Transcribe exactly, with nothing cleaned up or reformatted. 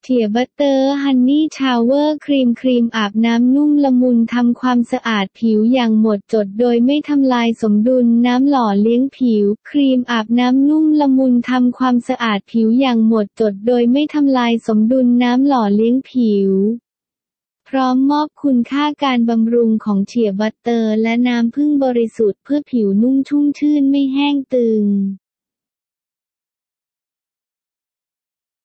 เฉียบัตเตอร์ฮันนี่ชาวเวอร์ครีมครีมอาบน้ำนุ่มละมุนทำความสะอาดผิวอย่างหมดจดโดยไม่ทำลายสมดุลน้ำหล่อเลี้ยงผิวครีมอาบน้ำนุ่มละมุนทำความสะอาดผิวอย่างหมดจดโดยไม่ทำลายสมดุลน้ำหล่อเลี้ยงผิวพร้อมมอบคุณค่าการบำรุงของเฉียบัตเตอร์และน้ำผึ้งบริสุทธิ์เพื่อผิวนุ่มชุ่มชื่นไม่แห้งตึง